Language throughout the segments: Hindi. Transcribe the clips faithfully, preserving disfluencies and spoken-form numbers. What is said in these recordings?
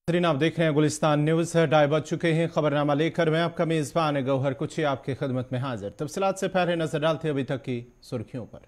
आप देख रहे हैं गुलिस्तान न्यूज। ढाई बज चुके हैं। खबरनामा लेकर मैं आपका मेजबान गौहर कुची आपकी खिदमत में हाजिर। तफसीलात से पहले नजर डालते अभी तक की सुर्खियों पर।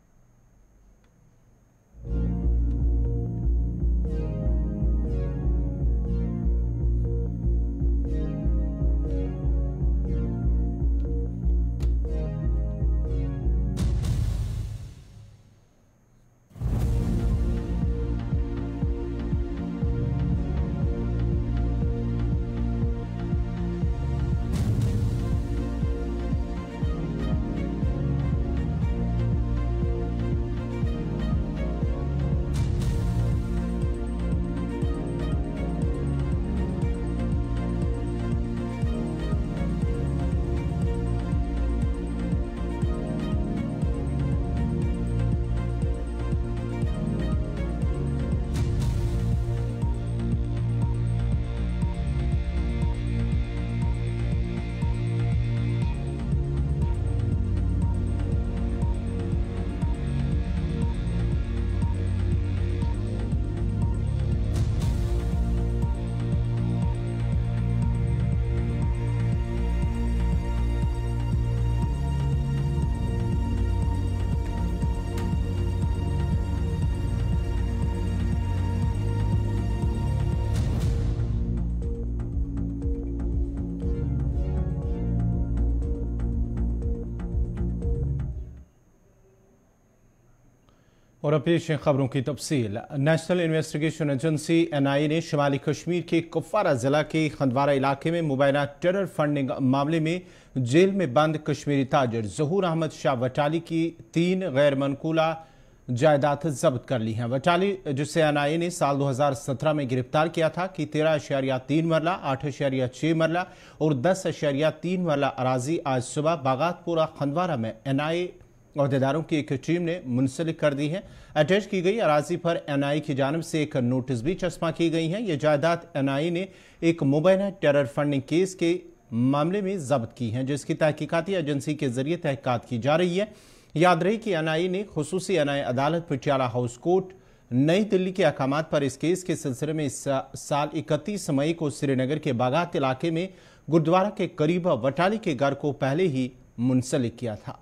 और अब पेश है खबरों की तफसील। National investigation agency N I A ने शुमाली कश्मीर के कुपवारा जिला के खंडवारा इलाके में मुबैना टेरर फंडिंग मामले में जेल में बंद कश्मीरी ताजर ज़हूर अहमद शाह वटाली की तीन गैर मनकूला जायदाद जब्त कर ली हैं। वटाली, जिसे एन आई ए ने साल दो हजार सत्रह में गिरफ्तार किया था, कि तेरह अशारिया तीन मरला, आठ अशारिया छह मरला और दस अशारिया तीन मरला अराजी आज सुबह बागातपुरा खंडवारा में एन आई ए अहदेदारों की एक टीम ने मुंसलिक कर दी है। अटैच की गई अराजी पर एन आई ए की जानब से एक नोटिस भी चस्पा की गई है। ये जायदाद एन आई ए ने एक मुबैना टेरर फंडिंग केस के मामले में जब्त की है, जिसकी तहकीकाती एजेंसी के जरिए तहकीकात की जा रही है। याद रही कि एन आई ए ने खुसूसी एन आई ए अदालत पटियाला हाउस कोर्ट नई दिल्ली के अहकामात पर इस केस के सिलसिले में इस साल इकतीस मई को श्रीनगर के बागात इलाके में गुरुद्वारा के करीब वटाली के घर को पहले ही मुंसलिक किया था।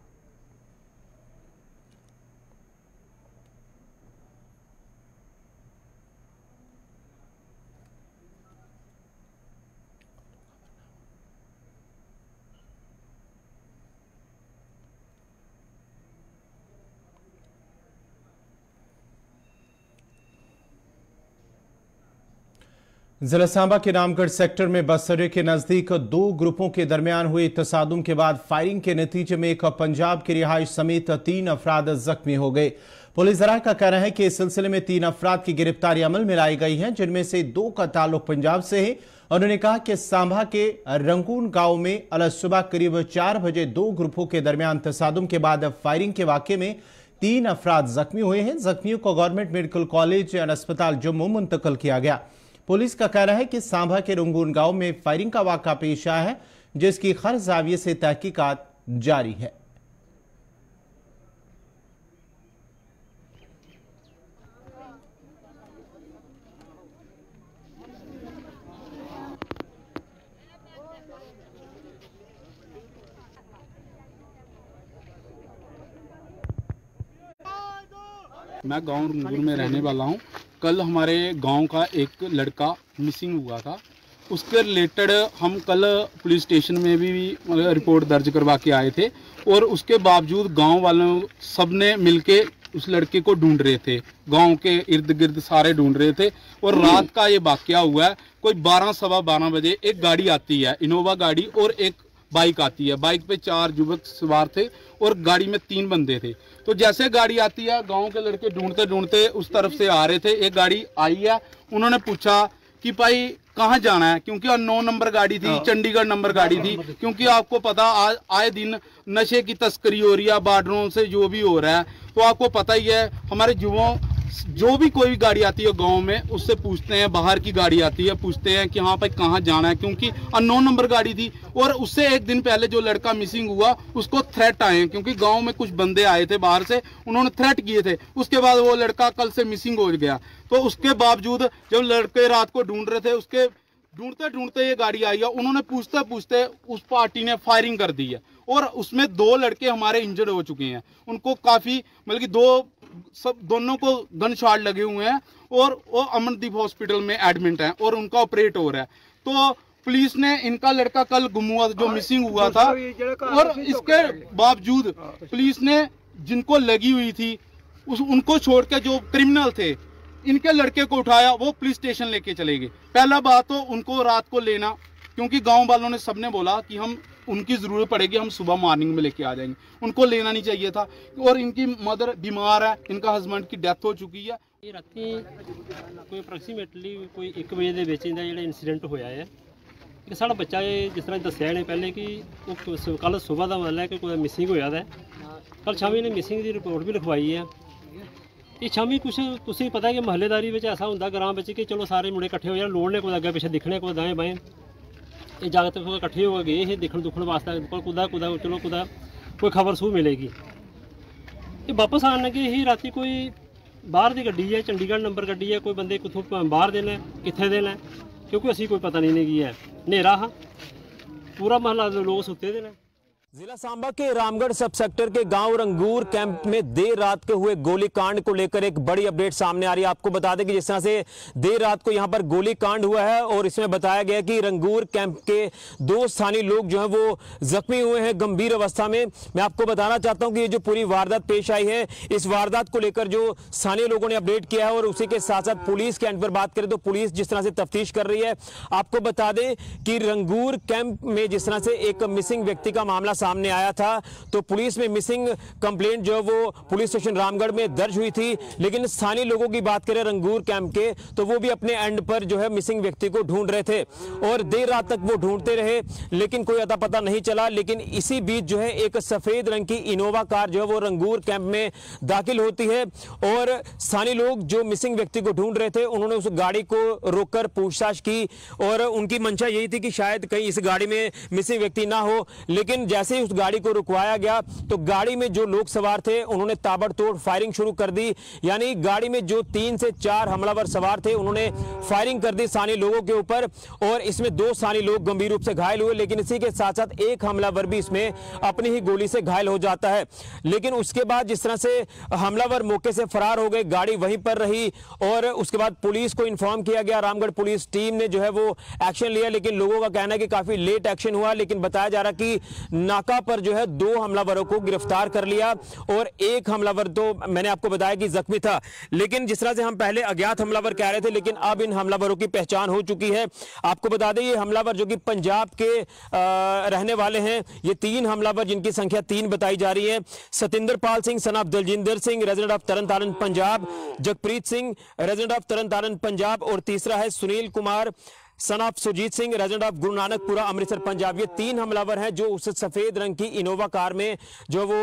जिला सांबा के रामगढ़ सेक्टर में बस अड्डे के नजदीक दो ग्रुपों के दरमियान हुए तसादुम के बाद फायरिंग के नतीजे में एक पंजाब की रिहाइश समेत तीन अफराद जख्मी हो गए। पुलिस जराये का कहना है कि इस सिलसिले में तीन अफराद की गिरफ्तारी अमल में लाई गई है, जिनमें से दो का ताल्लुक पंजाब से है। उन्होंने कहा कि सांबा के रंगून गांव में अल सुबह करीब चार बजे दो ग्रुपों के दरमियान तसादुम के बाद फायरिंग के वाक़े में तीन अफराद जख्मी हुए हैं। जख्मियों को गवर्नमेंट मेडिकल कॉलेज एंड अस्पताल जम्मू मुंतकिल किया गया। पुलिस का कहना है कि सांभा के रंगून गांव में फायरिंग का वाक़ा पेश आया है, जिसकी हर जाविये से तहकीकात जारी है। मैं गांव रंगून में रहने वाला हूं। कल हमारे गांव का एक लड़का मिसिंग हुआ था, उसके रिलेटेड हम कल पुलिस स्टेशन में भी रिपोर्ट दर्ज करवा के आए थे और उसके बावजूद गांव वालों सब ने मिलके उस लड़के को ढूंढ रहे थे। गांव के इर्द गिर्द सारे ढूंढ रहे थे और रात का ये वाकया हुआ है। कोई बारह सवा बारह बजे एक गाड़ी आती है, इनोवा गाड़ी, और एक बाइक आती है। बाइक पे चार युवक सवार थे और गाड़ी में तीन बंदे थे। तो जैसे गाड़ी आती है, गांव के लड़के ढूंढते ढूंढते उस तरफ से आ रहे थे। एक गाड़ी आई है, उन्होंने पूछा कि भाई कहाँ जाना है, क्योंकि नौ नंबर गाड़ी थी, चंडीगढ़ नंबर गाड़ी थी। क्योंकि आपको पता आज आए दिन नशे की तस्करी हो रही है, बार्डरों से जो भी हो रहा है, तो आपको पता ही है हमारे युवाओं जो भी कोई गाड़ी आती है गांव में उससे पूछते हैं, बाहर की गाड़ी आती है पूछते हैं कि हाँ भाई कहाँ जाना है, क्योंकि अननोन नंबर गाड़ी थी। और उससे एक दिन पहले जो लड़का मिसिंग हुआ उसको थ्रेट आए, क्योंकि गांव में कुछ बंदे आए थे बाहर से, उन्होंने थ्रेट किए थे। उसके बाद वो लड़का कल से मिसिंग हो गया। तो उसके बावजूद जब लड़के रात को ढूंढ रहे थे, उसके ढूंढते ढूंढते ये गाड़ी आई है, उन्होंने पूछते पूछते उस पार्टी ने फायरिंग कर दी है और उसमें दो लड़के हमारे इंजर्ड हो चुके हैं। उनको काफी मतलब कि दो सब दोनों को गन शॉट लगे हुए हैं और वो अमनदीप हॉस्पिटल में एडमिट हैं और उनका ऑपरेट हो रहा है। तो पुलिस ने इनका लड़का कल गुम हुआ जो मिसिंग हुआ था, और इसके बावजूद पुलिस ने जिनको लगी हुई थी उस उनको छोड़ के जो क्रिमिनल थे इनके लड़के को उठाया, वो पुलिस स्टेशन लेके चले गए। पहला बात तो उनको रात को लेना, क्योंकि गांव वालों ने सबने बोला कि हम उनकी जरूरत पड़ेगी, हम सुबह मॉर्निंग में लेके आ जाएंगे, उनको लेना नहीं चाहिए था। और इनकी मदर बीमार है, इनका हस्बैंड की डेथ हो चुकी है। ये राती कोई अप्रॉक्सीमेटली कोई एक बजे ਦੇ ਵਿੱਚ ਇਹਦਾ ਜਿਹੜਾ ਇਨਸੀਡੈਂਟ ਹੋਇਆ ਹੈ ਕਿ ਸਾਡਾ ਬੱਚਾ ਇਹ ਜਿਸ ਤਰ੍ਹਾਂ ਦੱਸਿਆ ਇਹਨੇ ਪਹਿਲੇ ਕਿ ਉਹ ਕੱਲ ਸਵੇਰ ਦਾ ਮਤਲਬ ਹੈ ਕਿ ਕੋਈ ਮਿਸਿੰਗ ਹੋਇਆ ਹੈ। ਕੱਲ ਸ਼ਾਮੀ ਨੇ ਮਿਸਿੰਗ ਦੀ ਰਿਪੋਰਟ ਵੀ ਲਿਖਵਾਈ ਹੈ। ਇਹ ਸ਼ਾਮੀ ਕੁਛ ਤੁਸੀਂ ਪਤਾ ਕਿ ਮਹੱਲੇਦਾਰੀ ਵਿੱਚ ਐਸਾ ਹੁੰਦਾ ਗ੍ਰਾਮ ਵਿੱਚ ਕਿ ਚਲੋ ਸਾਰੇ ਮੁੰਡੇ ਇਕੱਠੇ ਹੋ ਜਾਣ, ਲੋੜ ਨੇ ਕੋਈ ਅੱਗੇ ਪਿੱਛੇ ਦਿਖਣੇ ਕੋਈ ਦਾएं ਬਾएं, ਇਹ ਜਗਤ ਕੋਈ ਇਕੱਠੇ ਹੋ ਗਏ ਇਹ ਦੇਖਣ ਦੁਖਣ ਵਾਸਤੇ ਕੋਲ ਕੁਦਾ ਕੁਦਾ ਚਲੋ ਕੁਦਾ ਕੋਈ ਖਬਰ ਸੂ ਮਿਲੇਗੀ। ਇਹ ਵਾਪਸ ਆਣ ਲੱਗੇ ਹੀ ਰਾਤੀ ਕੋਈ ਬਾਹਰ ਦੀ ਗੱਡੀ ਹੈ, ਚੰਡੀਗੜ੍ਹ ਨੰਬਰ ਗੱਡੀ ਹੈ, ਕੋਈ ਬੰਦੇ ਕਿੱਥੋਂ ਬਾਹਰ ਦੇ ਨੇ ਕਿੱਥੇ ਦੇ ਨੇ, क्योंकि असी कोई पता नहीं नहीं की है नेरा हाँ पूरा महला लोग सुते दे ने। जिला सांबा के रामगढ़ सब सेक्टर के गांव रंगूर कैंप में देर रात के हुए गोलीकांड को लेकर एक बड़ी अपडेट सामने आ रही है। आपको बता दें कि जिस तरह से देर रात को यहां पर गोलीकांड हुआ है और इसमें बताया गया कि रंगूर कैंप के दो स्थानीय लोग जो हैं वो जख्मी हुए हैं गंभीर अवस्था में। मैं आपको बताना चाहता हूं कि ये जो पूरी वारदात पेश आई है, इस वारदात को लेकर जो स्थानीय लोगों ने अपडेट किया है और उसी के साथ साथ पुलिस के एंड पर बात करें तो पुलिस जिस तरह से तफ्तीश कर रही है। आपको बता दें कि रंगूर कैंप में जिस तरह से एक मिसिंग व्यक्ति का मामला सामने आया था तो पुलिस में मिसिंग कंप्लेंट जो है वो पुलिस स्टेशन रामगढ़ में दर्ज हुई थी, लेकिन स्थानीय लोगों की बात करें रंगूर कैंप के तो वो भी अपने एंड पर जो है मिसिंग व्यक्ति को ढूंढ रहे थे और देर रात तक वो ढूंढते रहे लेकिन कोई अता पता नहीं चला। लेकिन इसी बीच जो है एक सफेद रंग की इनोवा कार जो है वो रंगूर कैंप में दाखिल होती है और स्थानीय लोग जो मिसिंग व्यक्ति को ढूंढ रहे थे उन्होंने उस गाड़ी को रोककर पूछताछ की और उनकी मंशा यही थी कि शायद कहीं इस गाड़ी में मिसिंग व्यक्ति ना हो। लेकिन जैसे ही उस गाड़ी को रुकवाया गया तो गाड़ी में जो लोग सवार थे उन्होंने ताबड़तोड़ फायरिंग शुरू कर दी, यानी गाड़ी में जो तीन से चार हमलावर सवार थे उन्होंने फायरिंग कर दी स्थानीय लोगों के ऊपर और इसमें दो स्थानीय लोग गंभीर रूप से घायल हुए। लेकिन इसी के साथ साथ एक हमलावर भी इसमें अपनी ही गोली से घायल हो जाता है। लेकिन उसके बाद जिस तरह से हमलावर मौके से फरार हो गए, गाड़ी वहीं पर रही और उसके बाद पुलिस को इन्फॉर्म किया गया। रामगढ़ पुलिस टीम ने जो है वो एक्शन लिया, लेकिन लोगों का कहना है कि काफी लेट एक्शन हुआ। लेकिन बताया जा रहा कि नाका पर जो है दो हमलावरों को गिरफ्तार कर लिया और एक हमलावर तो मैंने आपको बताया कि जख्मी था। लेकिन जिस तरह से हम पहले अज्ञात हमलावर कह रहे थे लेकिन अब इन हमलावरों की पहचान हो चुकी है। आपको बता दें ये हमलावर जो कि पंजाब के आ, रहने वाले हैं, ये तीन हमलावर जिनकी संख्या तीन बताई जा रही है। Satinder Pal Singh son of Daljinder Singh resident of Tarn Taran Punjab, Jagpreet Singh resident of Tarn Taran Punjab और तीसरा है Sunil Kumar son of Sujit Singh resident of Guru Nanakpura Amritsar Punjab. ये तीन हमलावर हैं जो उस सफेद रंग की इनोवा कार में जो वो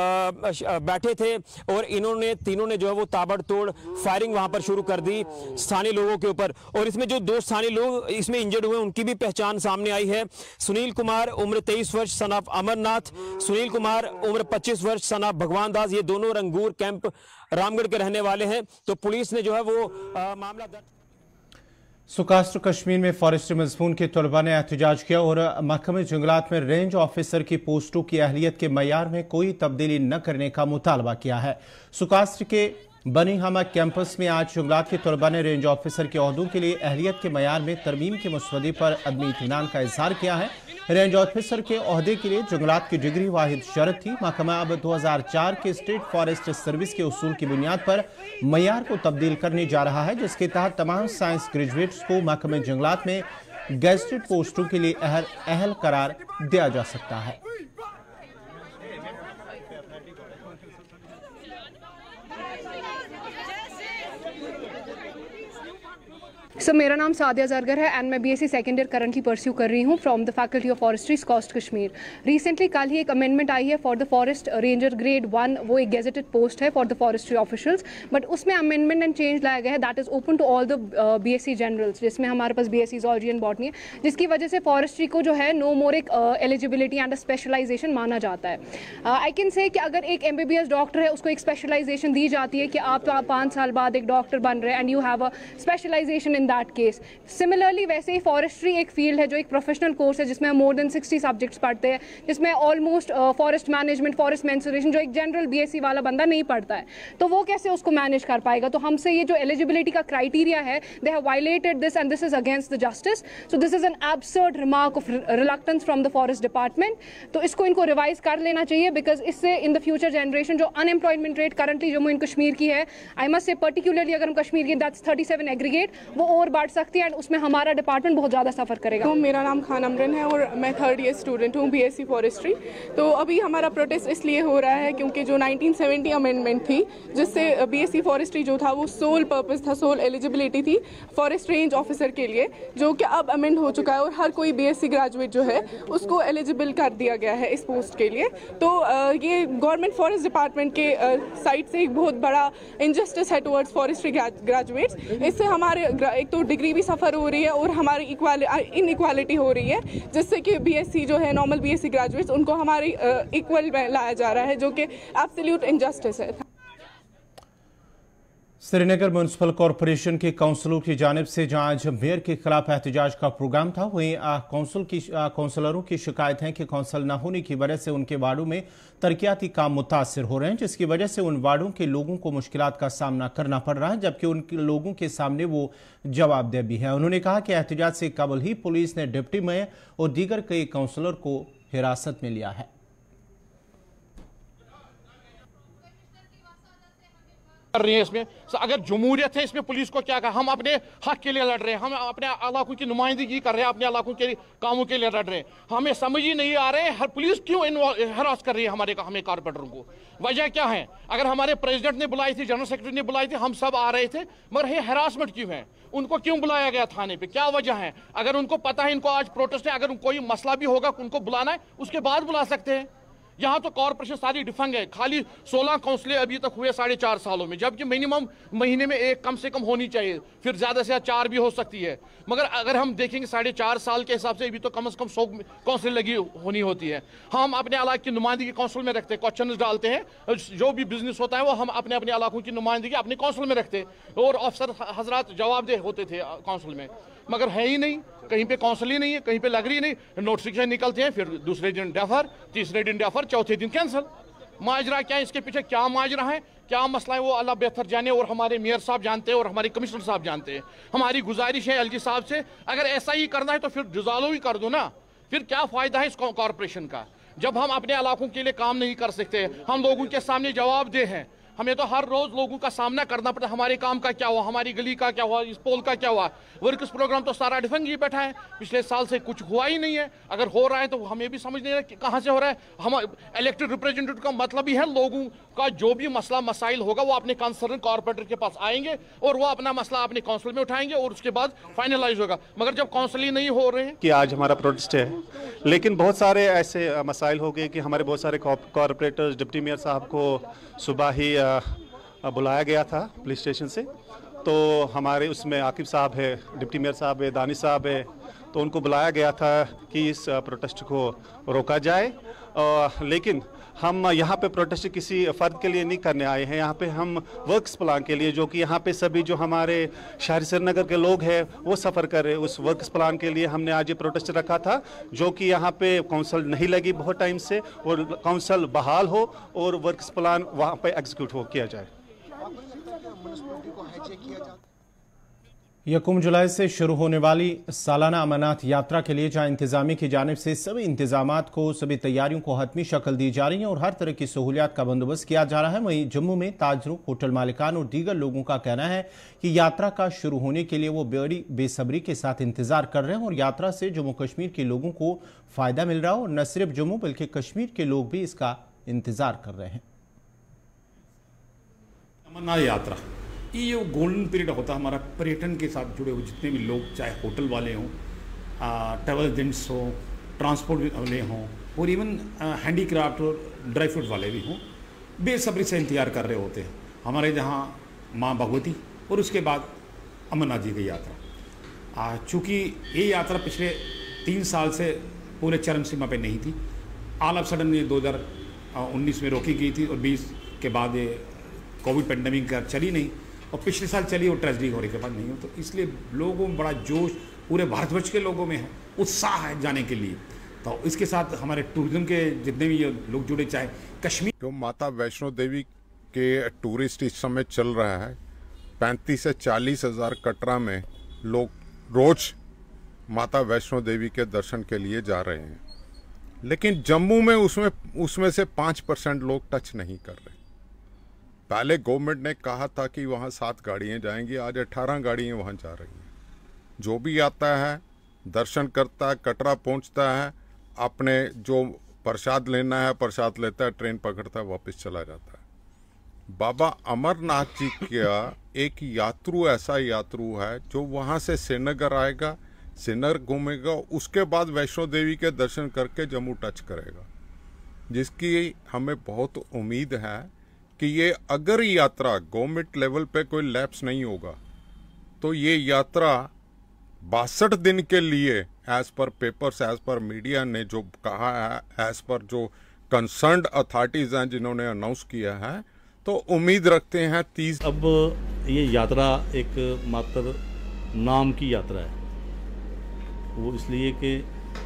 आ, बैठे थे और इन्होंने तीनों ने जो है वो ताबड़तोड़ फायरिंग वहां पर शुरू कर दी स्थानीय लोगों के ऊपर। और इसमें जो दो स्थानीय लोग इसमें इंजर्ड हुए उनकी भी पहचान सामने आई है। सुनील कुमार उम्र तेईस वर्ष सन ऑफ अमरनाथ, सुनील कुमार उम्र पच्चीस वर्ष सन ऑफ भगवान दास, ये दोनों रंगूर कैंप रामगढ़ के रहने वाले हैं। तो पुलिस ने जो है वो आ, मामला दर्ज सुकास्त्र कश्मीर में फॉरेस्ट मजमून के तलबा ने एहतजाज किया और महकमे जंगलात में रेंज ऑफिसर की पोस्टों की अहलियत के मयार में कोई तब्दीली न करने का मुतालबा किया है। सुकास्त्र के बनीहामा कैंपस में आज जंगलात के तलबा ने रेंज ऑफिसर के ओहदों के लिए अहलियत के मयार में तरमीम के मसवदे पर अदमी इत्मीनान का इजहार किया है। रेंज ऑफिसर के ओहदे के लिए जंगलात की डिग्री वाहिद शर्त थी। महकमा अब दो हजार चार के स्टेट फॉरेस्ट सर्विस के उसूल की बुनियाद पर मयार को तब्दील करने जा रहा है, जिसके तहत तमाम साइंस ग्रेजुएट्स को महकमे जंगलात में गेजेटेड पोस्टों के लिए अहल अहल करार दिया जा सकता है। सर मेरा नाम सादिया जरगर है एंड मैं BSc second year currently pursue कर रही हूँ from the faculty of forestry कॉस्ट कश्मीर। रिसेंटली कल ही एक अमेंडमेंट आई है for the forest ranger grade one, वो एक गेजेटेड पोस्ट है for the forestry officials, but उसमें अमेंडमेंट एंड चेंज लाया गया है that is open to all the BSc generals, जिसमें हमारे पास बीएससी ज़ूलॉजी एंड बॉटनी है, जिसकी वजह से फॉरेस्ट्री को जो है नो मोर एक एलिजिबिलिटी एंड स्पेशलाइजेशन माना जाता है। आई कैन से कि अगर एक M B B S doctor है उसको एक स्पेशलाइजेशन दी जाती है कि आप पाँच साल बाद एक डॉक्टर बन रहे हैं and you have a specialization in that case. Similarly वैसे ही फॉरेस्ट्री एक फील्ड है जो एक प्रोफेशनल कोर्स है जिसमें हम मोर देन सिक्सटी सब्जेक्ट्स पढ़ते हैं, जिसमें almost forest management, forest mensuration जो एक जनरल बीएससी वाला बंदा नहीं पढ़ता है, तो वो कैसे उसको मैनेज कर पाएगा। तो हमसे ये जो एलिजिबिलिटी का क्राइटेरिया है, they have violated this and this is against the justice, so this is an absurd remark of reluctance from the forest department. तो इसको इनको रिवाइज कर लेना चाहिए बिकॉज इससे इन द फ्यूचर जनरेशन जो unemployment rate currently Jammu and Kashmir की है, आई मस्ट से पर्टिकुलरली अगर हम कश्मीर की दैट्स थर्टी सेवन एग्रीगेट, वो और बढ़ सकती है एंड उसमें हमारा डिपार्टमेंट बहुत ज़्यादा सफ़र करेगा। तो मेरा नाम खान अमरन है और मैं थर्ड ईयर स्टूडेंट हूँ बीएससी फॉरेस्ट्री। तो अभी हमारा प्रोटेस्ट इसलिए हो रहा है क्योंकि जो नाइनटीन सेवेंटी अमेंडमेंट थी जिससे बीएससी फॉरेस्ट्री जो था वो सोल पर्पस था, सोल एलिजिबिलिटी थी फॉरेस्ट रेंज ऑफिसर के लिए, जो कि अब अमेंड हो चुका है और हर कोई बीएससी ग्रेजुएट जो है उसको एलिजिबल कर दिया गया है इस पोस्ट के लिए। तो ये गवर्नमेंट फॉरेस्ट डिपार्टमेंट के साइड से एक बहुत बड़ा इनजस्टिस है टुवर्ड्स फॉरेस्ट्री ग्रेजुएट्स। इससे हमारे एक तो डिग्री भी सफ़र हो रही है और हमारी इन इक्वालिटी हो रही है, जिससे कि बीएससी जो है नॉर्मल बीएससी ग्रेजुएट्स उनको हमारी इक्वल में लाया जा रहा है, जो कि एब्सोल्यूट इनजस्टिस है। श्रीनगर म्यूनसिपल कॉरपोरेशन के काउंसलर की जानिब से जहां आज मेयर के खिलाफ एहतजाज का प्रोग्राम था, वहीं काउंसिल की काउंसलरों की शिकायत है कि काउंसिल न होने की वजह से उनके वार्डों में तरक्याती काम मुतासर हो रहे हैं, जिसकी वजह से उन वार्डों के लोगों को मुश्किलात का सामना करना पड़ रहा है, जबकि उन लोगों के सामने वो जवाबदेह भी है। उन्होंने कहा कि एहतजाज से कबल ही पुलिस ने डिप्टी मेयर और दीगर कई काउंसलर को हिरासत में लिया है। कर रही है इसमें अगर जमहूरियत है इसमें पुलिस को क्या कहा, हम अपने हक के लिए लड़ रहे हैं, हम अपने इलाकों की नुमाइंदगी कर रहे हैं, अपने इलाकों के कामों के लिए लड़ रहे हैं, हमें समझ ही नहीं आ रहे हैं हर पुलिस क्यों हरास कर रही है हमारे हमें कारपोरेटरों को, वजह क्या है। अगर हमारे प्रेसिडेंट ने बुलाई थी, जनरल सेक्रेटरी ने बुलाई थी, हम सब आ रहे थे, मगर ये हरासमेंट क्यों है, उनको क्यों बुलाया गया थाने पे, क्या वजह है। अगर उनको पता है इनको आज प्रोटेस्ट है, अगर कोई मसला भी होगा उनको बुलाना है उसके बाद बुला सकते हैं। यहाँ तो कॉर्पोरेशन सारी डिफंग है, खाली सोलह काउंसिलें अभी तक हुए साढ़े चार सालों में, जबकि मिनिमम महीने में एक कम से कम होनी चाहिए, फिर ज़्यादा से ज़्यादा चार भी हो सकती है। मगर अगर हम देखेंगे साढ़े चार साल के हिसाब से अभी तो कम से कम सौ काउंसिल लगी होनी होती है। हम अपने इलाके की नुमाइंदगी काउंसिल में रखते हैं, क्वेश्चन डालते हैं, जो भी बिजनेस होता है वो हम अपने अपने इलाकों की नुमाइंदगी अपने काउंसिल में रखते हैं और अफसर हजरात जवाबदेह होते थे काउंसिल में, मगर है ही नहीं, कहीं पे काउंसिल ही नहीं है, कहीं पे लग रही नहीं, नोटिफिकेशन निकलते हैं, फिर दूसरे दिन डेफर, तीसरे दिन डेफर, चौथे दिन कैंसिल। माजरा क्या है, इसके पीछे क्या माजरा है, क्या मसला है, वो अल्लाह बेहतर जाने और हमारे मेयर साहब जानते हैं और हमारे कमिश्नर साहब जानते हैं। हमारी गुजारिश है एलजी साहब से, अगर ऐसा ही करना है तो फिर डिसॉल्व ही कर दो ना, फिर क्या फ़ायदा है इस कॉरपोरेशन का, जब हम अपने इलाकों के लिए काम नहीं कर सकते, हम लोगों के सामने जवाबदेह हैं। हमें तो हर रोज लोगों का सामना करना पड़ता है, हमारे काम का क्या हुआ, हमारी गली का क्या हुआ, इस पोल का क्या हुआ। वर्कर्स प्रोग्राम तो सारा डिफंग ही बैठा है, पिछले साल से कुछ हुआ ही नहीं है, अगर हो रहा है तो हमें भी समझ नहीं रहा कि कहाँ से हो रहा है। हम इलेक्टेड रिप्रेजेंटेटिव का मतलब ही है लोगों का जो भी मसला मसाइल होगा वो अपने कंसर्न कॉर्पोरेटर के पास आएंगे और वो अपना मसला अपने काउंसिल में उठाएंगे और उसके बाद फाइनलाइज होगा। मगर जब काउंसिल ही नहीं हो रहे हैं कि आज हमारा प्रोटेस्ट है, लेकिन बहुत सारे ऐसे मसाइल हो गए कि हमारे बहुत सारे कॉर्पोरेटर्स, डिप्टी मेयर साहब को सुबह ही बुलाया गया था पुलिस स्टेशन से, तो हमारे उसमें आकिब साहब है, डिप्टी मेयर साहब है, दानिश साहब है, तो उनको बुलाया गया था कि इस प्रोटेस्ट को रोका जाए। आ, लेकिन हम यहाँ पे प्रोटेस्ट किसी फ़र्द के लिए नहीं करने आए हैं, यहाँ पे हम वर्क्स प्लान के लिए, जो कि यहाँ पे सभी जो हमारे शहर श्रीनगर के लोग हैं वो सफ़र कर रहे हैं, उस वर्क्स प्लान के लिए हमने आज ये प्रोटेस्ट रखा था, जो कि यहाँ पे काउंसिल नहीं लगी बहुत टाइम से, और काउंसिल बहाल हो और वर्क्स प्लान वहाँ पे एग्जीक्यूट हो किया जाए। यकम जुलाई से शुरू होने वाली सालाना अमरनाथ यात्रा के लिए जहां इंतजामिया की जानिब से सभी इंतजामात को, सभी तैयारियों को हतमी शक्ल दी जा रही है और हर तरह की सहूलियात का बंदोबस्त किया जा रहा है, वहीं जम्मू में ताजरों, होटल मालिकान और दीगर लोगों का कहना है कि यात्रा का शुरू होने के लिए वो बड़ी बेसब्री के साथ इंतजार कर रहे हैं और यात्रा से जम्मू कश्मीर के लोगों को फायदा मिल रहा है और न सिर्फ जम्मू बल्कि कश्मीर के लोग भी इसका इंतजार कर रहे हैं। अमरनाथ यात्रा ये जो गोल्डन पीरियड होता है हमारा पर्यटन के साथ जुड़े हुए जितने भी लोग, चाहे होटल वाले हों, ट्रैवल एजेंट्स हों, ट्रांसपोर्ट वाले हों और इवन हैंडीक्राफ्ट और ड्राई फ्रूट वाले भी हों, बेसब्री से इंतजार कर रहे होते हैं हमारे जहाँ माँ भगवती और उसके बाद अमरनाथ जी की यात्रा। चूँकि ये यात्रा पिछले तीन साल से पूरे चरम सीमा पे नहीं थी, ऑल ऑफ सडन ये दो हज़ार उन्नीस में रोकी गई थी और बीस के बाद ये कोविड पेंडेमिक का चली नहीं और पिछले साल चली और ट्रेजडी होने के बाद नहीं हो, तो इसलिए लोगों में बड़ा जोश पूरे भारतवर्ष के लोगों में है, उत्साह है जाने के लिए। तो इसके साथ हमारे टूरिज्म के जितने भी लोग जुड़े, चाहे कश्मीर जो माता वैष्णो देवी के टूरिस्ट इस समय चल रहा है, पैंतीस से चालीस हज़ार कटरा में लोग रोज माता वैष्णो देवी के दर्शन के लिए जा रहे हैं, लेकिन जम्मू में उसमें उसमें से पाँच परसेंट लोग टच नहीं कर रहे। पहले गवर्नमेंट ने कहा था कि वहाँ सात गाड़ियाँ जाएंगी, आज अठारह गाड़ियाँ वहाँ जा रही हैं। जो भी आता है दर्शन करता है, कटरा पहुँचता है, अपने जो प्रसाद लेना है प्रसाद लेता है, ट्रेन पकड़ता है, वापस चला जाता है। बाबा अमरनाथ जी का एक यात्रु ऐसा यात्रु है जो वहाँ से श्रीनगर आएगा, श्रीनगर घूमेगा, उसके बाद वैष्णो देवी के दर्शन करके जम्मू टच करेगा, जिसकी हमें बहुत उम्मीद है कि ये अगर यात्रा गवर्नमेंट लेवल पे कोई लैप्स नहीं होगा तो ये यात्रा बासठ दिन के लिए as per papers, as per media ने जो कहा है, एज पर जो कंसर्न्ड अथॉरिटीज हैं जिन्होंने अनाउंस किया है, तो उम्मीद रखते हैं तीस। अब ये यात्रा एक मात्र नाम की यात्रा है, वो इसलिए कि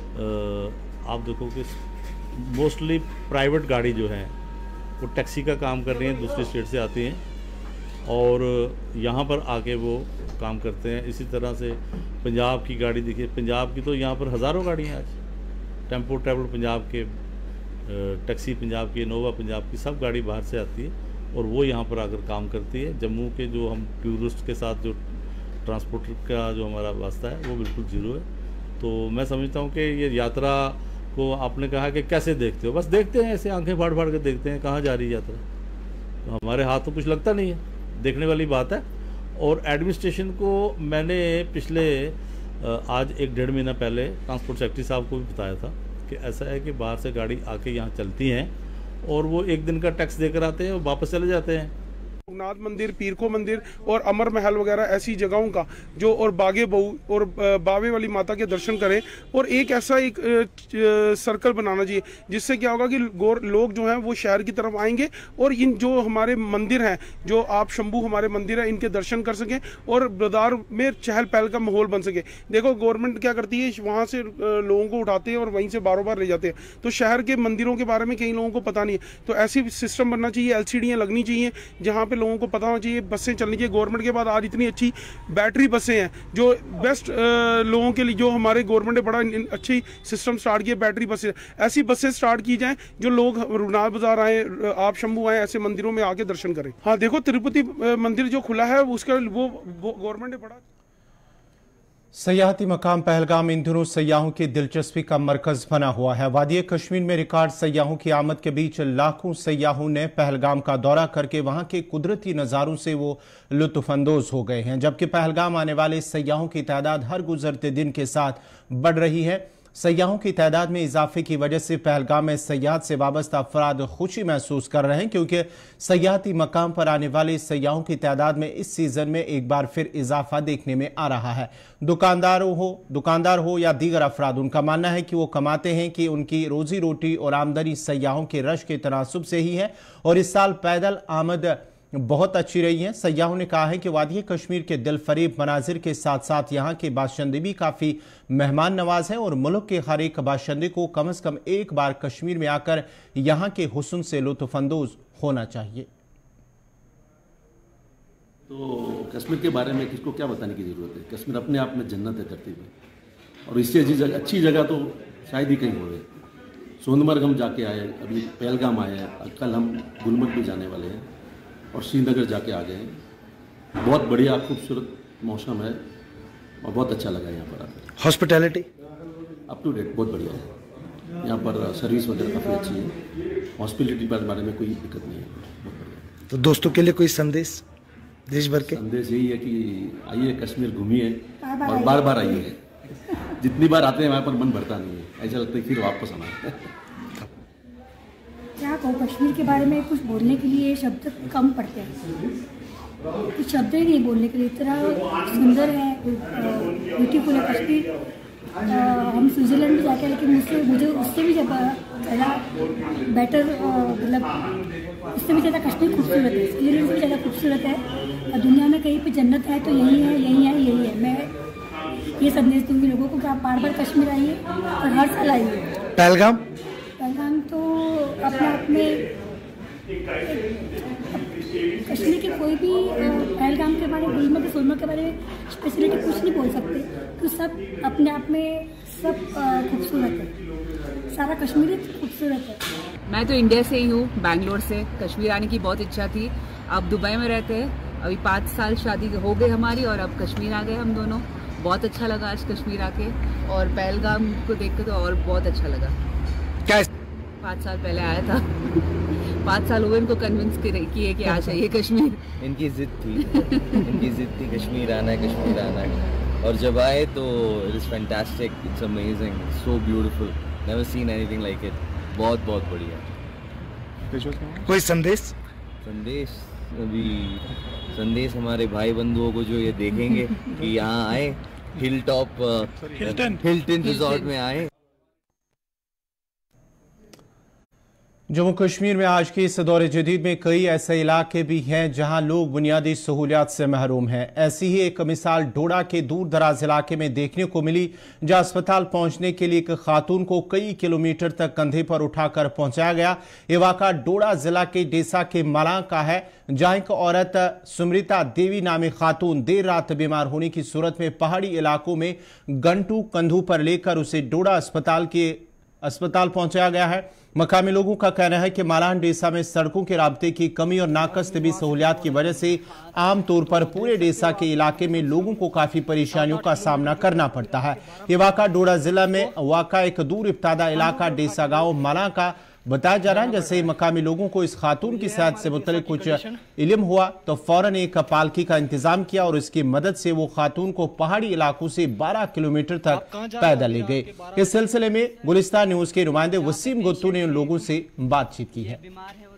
आप देखो कि मोस्टली प्राइवेट गाड़ी जो है वो टैक्सी का काम कर रही हैं, दूसरे स्टेट से आती हैं और यहाँ पर आके वो काम करते हैं। इसी तरह से पंजाब की गाड़ी देखिए, पंजाब की तो यहाँ पर हज़ारों गाड़ियाँ आज, टेम्पो ट्रैवल पंजाब के, टैक्सी पंजाब की, इनोवा पंजाब की, सब गाड़ी बाहर से आती है और वो यहाँ पर आकर काम करती है। जम्मू के जो हम टूरिस्ट के साथ जो ट्रांसपोर्टर का जो हमारा वास्ता है वो बिल्कुल ज़ीरो है। तो मैं समझता हूँ कि ये यात्रा को आपने कहा कि कैसे देखते हो, बस देखते हैं ऐसे आंखें फाड़ फाड़ के देखते हैं कहाँ जा रही है यात्रा, तो हमारे हाथ तो कुछ लगता नहीं है, देखने वाली बात है। और एडमिनिस्ट्रेशन को मैंने पिछले आज एक डेढ़ महीना पहले ट्रांसपोर्ट सेक्रेटरी साहब को भी बताया था कि ऐसा है कि बाहर से गाड़ी आके यहाँ चलती हैं और वो एक दिन का टैक्स देकर आते हैं और वापस चले जाते हैं। नाथ मंदिर, पीरखो मंदिर और अमर महल वगैरह ऐसी जगहों का जो और बागे बहू और बावे वाली माता के दर्शन करें और एक ऐसा एक सर्कल बनाना चाहिए जिससे क्या होगा कि लोग जो हैं वो शहर की तरफ आएंगे और इन जो हमारे मंदिर हैं, जो आप शंभू हमारे मंदिर हैं, इनके दर्शन कर सकें और बाजार में चहल पहल का माहौल बन सके। देखो गवर्नमेंट क्या करती है, वहाँ से लोगों को उठाते हैं और वहीं से बारों बार ले जाते हैं, तो शहर के मंदिरों के बारे में कई लोगों को पता नहीं है। तो ऐसी सिस्टम बनना चाहिए, एल सी डीयाँ लगनी चाहिए जहाँ पे लोगों को पता होना चाहिए, बसें चलनी चाहिए। गवर्नमेंट के बाद आज इतनी अच्छी बैटरी बसें हैं जो बेस्ट लोगों के लिए, जो हमारे गवर्नमेंट ने बड़ा अच्छी सिस्टम स्टार्ट किया, बैटरी बसें, ऐसी बसें स्टार्ट की जाएं जो लोग रुनाल बाजार आए, आप शंभू आए, ऐसे मंदिरों में आके दर्शन करें। हाँ देखो तिरुपति मंदिर जो खुला है उसका वो गवर्नमेंट ने बड़ा सयाहती मकाम पहलगाम इन दिनों सयाहों की दिलचस्पी का मरकज बना हुआ है। वादी कश्मीर में रिकॉर्ड सयाहों की आमद के बीच लाखों सयाहों ने पहलगाम का दौरा करके वहां के कुदरती नज़ारों से वो लुत्फानंदोज हो गए हैं, जबकि पहलगाम आने वाले सयाहों की तादाद हर गुजरते दिन के साथ बढ़ रही है। सयाहों की तादाद में इजाफे की वजह से पहलगाम में सयाहत से वाबस्ता अफराद खुशी महसूस कर रहे हैं, क्योंकि सयाहती मकाम पर आने वाले सयाहों की तादाद में इस सीजन में एक बार फिर इजाफा देखने में आ रहा है। दुकानदारों हो दुकानदार हो या दीगर अफराद, उनका मानना है कि वो कमाते हैं कि उनकी रोजी रोटी और आमदनी सयाहों के रश के तनासुब से ही है और इस साल पैदल आमद बहुत अच्छी रही है। सयाहों ने कहा है कि वादी कश्मीर के दिल फरेब मनाजिर के साथ साथ यहाँ के बाशिंदे भी काफ़ी मेहमान नवाज हैं और मुल्क के हर एक बाशिंदे को कम अज़ कम एक बार कश्मीर में आकर यहाँ के हुस्न से लुत्फानंदोज होना चाहिए। तो कश्मीर के बारे में किसको क्या बताने की ज़रूरत है, कश्मीर अपने आप में जन्नत है धरती पे, और इससे अच्छी जगह अच्छी जगह तो शायद ही कहीं हो गए। सोनमर्ग हम जाके आए, अभी पहलगाम आए हैं, कल हम गुलमर्ग भी जाने वाले हैं और श्रीनगर जाके आ गए हैं। बहुत बढ़िया खूबसूरत मौसम है और बहुत अच्छा लगा यहाँ पर आकर। हॉस्पिटैलिटी अप टू डेट बहुत बढ़िया है, यहाँ पर सर्विस वगैरह काफ़ी अच्छी है, हॉस्पिटलिटी के बारे में कोई दिक्कत नहीं है, बहुत बढ़िया। तो दोस्तों के लिए कोई संदेश देश भर के? संदेश यही है कि आइए कश्मीर घूमिए और बार बार आइए। जितनी बार आते हैं वहाँ पर मन भरता नहीं है, ऐसा लगता है फिर वापस आना है। क्या कहूँ कश्मीर के बारे में, कुछ बोलने के लिए शब्द कम पड़ते हैं, कुछ शब्द ही नहीं बोलने के लिए। इतना सुंदर है, ब्यूटीफुल है कश्मीर। हम स्विट्ज़रलैंड में जाके, लेकिन मुझसे मुझे उससे भी ज़्यादा बेटर, मतलब उससे भी ज़्यादा कश्मीर खूबसूरत है, स्विट्ज़रलैंड से भी ज़्यादा खूबसूरत है। और दुनिया में कहीं पे जन्नत है तो यही है, यही है, यही है। मैं ये संदेश दूँगी लोगों को कि आप बार बार कश्मीर आइए और हर साल आइए। पहलगाम पहलगाम तो अपने आप में, कश्मीर के कोई भी पहलगाम के बारे में, गुलमर्ग सोनमर्ग के बारे में स्पेशलिटी कुछ नहीं बोल सकते, तो सब अपने आप में सब खूबसूरत है, सारा कश्मीर खूबसूरत है। मैं तो इंडिया से ही हूँ, बैंगलोर से। कश्मीर आने की बहुत इच्छा थी। अब दुबई में रहते हैं, अभी पाँच साल शादी हो गए हमारी और अब कश्मीर आ गए हम दोनों। बहुत अच्छा लगा आज कश्मीर आके, और पहलगाम को देख कर तो और बहुत अच्छा लगा। क्या पाँच साल पहले आया था, पाँच साल हुए इनको कन्विंस किए कि आ जाइए कश्मीर। इनकी जिद थी इनकी जिद थी कश्मीर आना है, कश्मीर आना है, और जब आए तो it is fantastic, it's amazing, so beautiful, never seen anything like it. बहुत बहुत बढ़िया। कोई संदेश? संदेश अभी संदेश हमारे भाई बंधुओं को जो ये देखेंगे कि यहाँ आए, hill top Hilton Hilton resort में आए। जम्मू कश्मीर में आज के इस दौरे जदीद में कई ऐसे इलाके भी हैं जहां लोग बुनियादी सहूलियात से महरूम हैं। ऐसी ही एक मिसाल डोडा के दूर दराज इलाके में देखने को मिली, जहां अस्पताल पहुंचने के लिए एक खातून को कई किलोमीटर तक कंधे पर उठाकर पहुंचाया गया। ये वाक़ा डोडा जिला के डेसा के मलां का है, जहां एक औरत सुमृता देवी नामी खातून देर रात बीमार होने की सूरत में पहाड़ी इलाकों में घंटों कंधों पर लेकर उसे डोडा अस्पताल के अस्पताल पहुंचाया गया है। मकामी लोगों का कहना है कि मालान डेसा में सड़कों के राब्ते की कमी और नाकस तबी सहूलियात की वजह से आमतौर पर पूरे डेसा के इलाके में लोगों को काफी परेशानियों का सामना करना पड़ता है। ये वाक़ा डोडा जिला में वाक़ा एक दूर इब्तादा इलाका डेसा गांव मालान का बताया जा रहा है। जैसे मकामी लोगों को इस खातून की सेहत से मुतल्लिक कुछ इल्म हुआ तो फौरन एक पालकी का इंतजाम किया और इसकी मदद से वो खातून को पहाड़ी इलाकों से बारह किलोमीटर तक पैदल ले गए। इस सिलसिले में गुलिस्तान न्यूज के नुमाइंदे वसीम गुत्तू ने उन लोगों से बातचीत की है।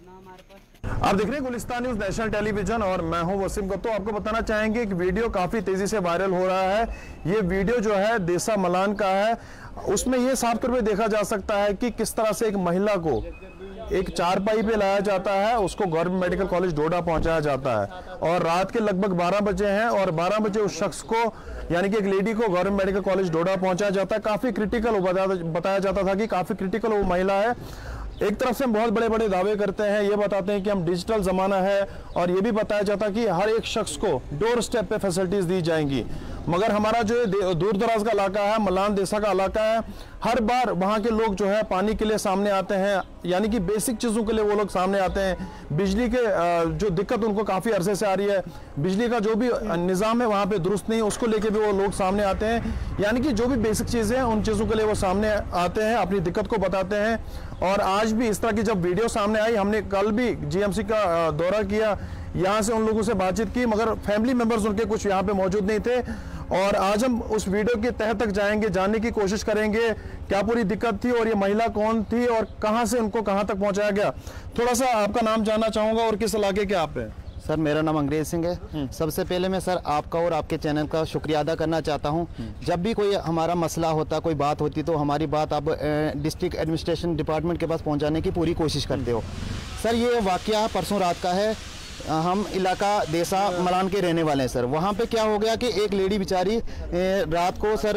आप देख रहे हैं गुलिस्तान न्यूज नेशनल टेलीविजन और मैं हूं वसीम गुत्तू। आपको बताना चाहेंगे कि वीडियो काफी तेजी से वायरल हो रहा है। ये वीडियो जो है देसा मलान का है। उसमें यह साफ तौर पे देखा जा सकता है कि किस तरह से एक महिला को एक चारपाई पे लाया जाता है, उसको गवर्नमेंट मेडिकल कॉलेज डोडा पहुंचाया जाता है और रात के लगभग बारह बजे हैं और बारह बजे उस शख्स को यानी कि एक लेडी को गवर्नमेंट मेडिकल कॉलेज डोडा पहुंचाया जाता है। काफी क्रिटिकल बताया जाता था कि काफी क्रिटिकल वो महिला है। एक तरफ से हम बहुत बड़े बड़े दावे करते हैं, ये बताते हैं कि हम डिजिटल ज़माना है और ये भी बताया जाता है कि हर एक शख्स को डोर स्टेप पे फैसिलिटीज़ दी जाएंगी, मगर हमारा जो दूर दराज का इलाका है, मलान देसा का इलाका है, हर बार वहाँ के लोग जो है पानी के लिए सामने आते हैं, यानी कि बेसिक चीज़ों के लिए वो लोग सामने आते हैं। बिजली के जो दिक्कत उनको काफ़ी अरसे से आ रही है, बिजली का जो भी निज़ाम है वहाँ पे दुरुस्त नहीं है, उसको लेके भी वो लोग सामने आते हैं। यानी कि जो भी बेसिक चीज़ें हैं उन चीज़ों के लिए वो सामने आते हैं, अपनी दिक्कत को बताते हैं। और आज भी इस तरह की जब वीडियो सामने आई, हमने कल भी जीएमसी का दौरा किया, यहाँ से उन लोगों से बातचीत की, मगर फैमिली मेंबर्स उनके कुछ यहाँ पे मौजूद नहीं थे। और आज हम उस वीडियो के तह तक जाएंगे, जानने की कोशिश करेंगे क्या पूरी दिक्कत थी और ये महिला कौन थी और कहाँ से उनको कहाँ तक पहुँचाया गया। थोड़ा सा आपका नाम जानना चाहूँगा और किस इलाके के आप हैं? सर मेरा नाम अंग्रेज सिंह है। सबसे पहले मैं सर आपका और आपके चैनल का शुक्रिया अदा करना चाहता हूं। जब भी कोई हमारा मसला होता, कोई बात होती तो हमारी बात आप डिस्ट्रिक्ट एडमिनिस्ट्रेशन डिपार्टमेंट के पास पहुंचाने की पूरी कोशिश करते हो। सर ये वाकया परसों रात का है। हम इलाका देसा मलान के रहने वाले हैं सर। वहाँ पे क्या हो गया कि एक लेडी बेचारी रात को सर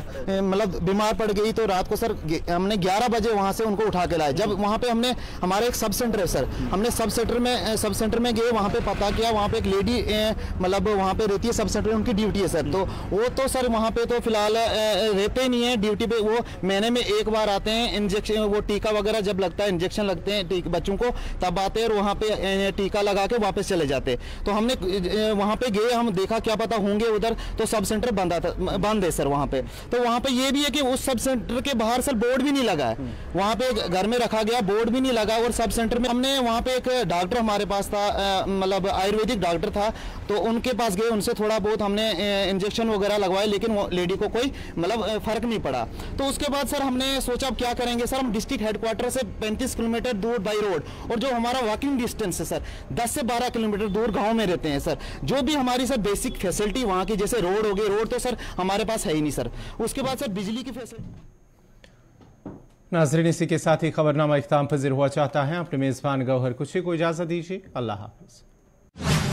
मतलब बीमार पड़ गई, तो रात को सर हमने ग्यारह बजे वहाँ से उनको उठा के लाए। जब वहाँ पे हमने हमारे एक सब सेंटर है सर, हमने सब सेंटर में सब सेंटर में गए, वहाँ पे पता किया, वहाँ पे एक लेडी मतलब वहाँ पे रहती है, सब सेंटर में उनकी ड्यूटी है सर। तो वो तो सर वहाँ पे तो फिलहाल रहते नहीं है ड्यूटी पे, वो महीने में एक बार आते हैं, इंजेक्शन वो टीका वगैरह जब लगता है, इंजेक्शन लगते हैं बच्चों को, तब आते हैं और वहाँ पे टीका लगा के वापस चले जाते। तो हमने वहाँ पे गए, हम देखा क्या पता होंगे उधर, तो सब सेंटर बंद था, बंद है सर वहाँ पे। तो वहाँ पे ये भी है कि उस सब सेंटर के बाहर सर बोर्ड भी नहीं लगा है, वहाँ पे घर में रखा गया, बोर्ड भी नहीं लगा। और सब सेंटर में हमने वहाँ पे एक डॉक्टर हमारे पास था, मतलब आयुर्वेदिक डॉक्टर था, तो उनके पास गए, उनसे थोड़ा बहुत हमने इंजेक्शन वगैरह लगवाए, लेकिन वो लेडी को कोई मतलब फर्क नहीं पड़ा। तो उसके बाद सर हमने सोचा अब क्या करेंगे सर, हम डिस्ट्रिक्ट हेडक्वार्टर से पैंतीस किलोमीटर दूर बाई रोड, और जो हमारा वॉकिंग डिस्टेंस है सर दस से बारह किलोमीटर दूर गांव में रहते हैं सर, जो भी हमारी सर बेसिक फैसिलिटी वहाँ की, जैसे रोड हो गई, रोड तो सर हमारे पास है ही नहीं सर। उसके बाद सर बिजली की फैसिलिटी। नाज़रीन, इसी के साथ ही खबरनामा इख्तिताम पज़ीर हुआ चाहता है। अपने मेज़बान गौहर कुशी को इजाज़त दीजिए। अल्लाह हाफ़िज़।